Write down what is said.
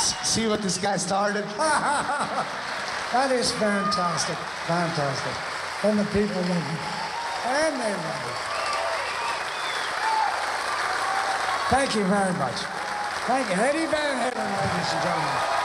See what this guy started? That is fantastic, fantastic. And the people love it. And they love it. Thank you very much. Thank you. Eddie Van Halen, ladies and gentlemen.